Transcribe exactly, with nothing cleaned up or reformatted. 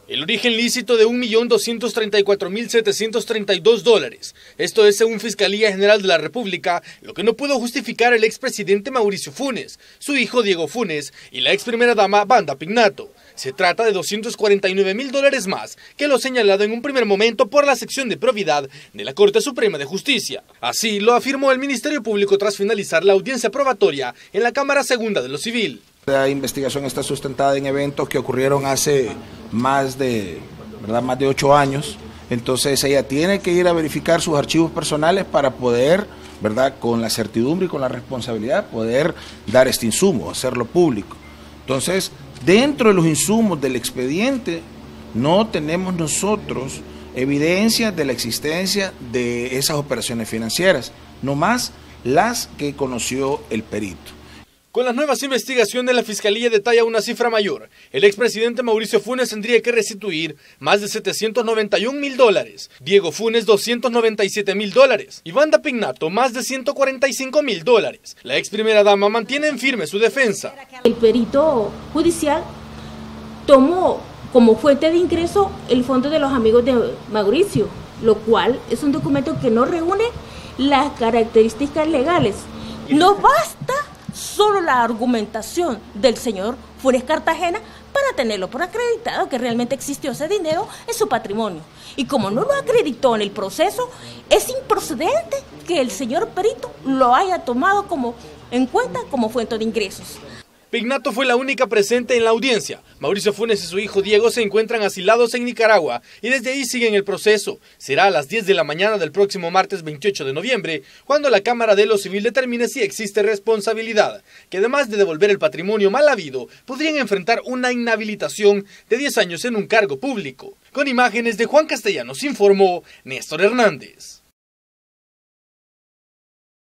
El origen lícito de un millón doscientos treinta y cuatro mil setecientos treinta y dos dólares. Esto es según Fiscalía General de la República, lo que no pudo justificar el expresidente Mauricio Funes, su hijo Diego Funes y la ex primera dama Wanda Pignato. Se trata de doscientos cuarenta y nueve mil dólares más que lo señalado en un primer momento por la sección de probidad de la Corte Suprema de Justicia. Así lo afirmó el Ministerio Público tras finalizar la audiencia probatoria en la Cámara Segunda de lo Civil. La investigación está sustentada en eventos que ocurrieron hace más de, ¿verdad? más de ocho años. Entonces ella tiene que ir a verificar sus archivos personales para poder, ¿verdad? con la certidumbre y con la responsabilidad, poder dar este insumo, hacerlo público. Entonces, dentro de los insumos del expediente, no tenemos nosotros evidencia de la existencia de esas operaciones financieras, no más las que conoció el perito. Con las nuevas investigaciones, la Fiscalía detalla una cifra mayor. El expresidente Mauricio Funes tendría que restituir más de setecientos noventa y un mil dólares, Diego Funes doscientos noventa y siete mil dólares y Wanda Pignato más de ciento cuarenta y cinco mil dólares. La ex primera dama mantiene en firme su defensa. El perito judicial tomó como fuente de ingreso el fondo de los amigos de Mauricio, lo cual es un documento que no reúne las características legales. No basta solo la argumentación del señor Funes Cartagena para tenerlo por acreditado que realmente existió ese dinero en su patrimonio. Y como no lo acreditó en el proceso, es improcedente que el señor perito lo haya tomado como en cuenta como fuente de ingresos. Pignato fue la única presente en la audiencia. Mauricio Funes y su hijo Diego se encuentran asilados en Nicaragua y desde ahí siguen el proceso. Será a las diez de la mañana del próximo martes veintiocho de noviembre, cuando la Cámara de lo Civil determine si existe responsabilidad, que además de devolver el patrimonio mal habido, podrían enfrentar una inhabilitación de diez años en un cargo público. Con imágenes de Juan Castellanos informó Néstor Hernández.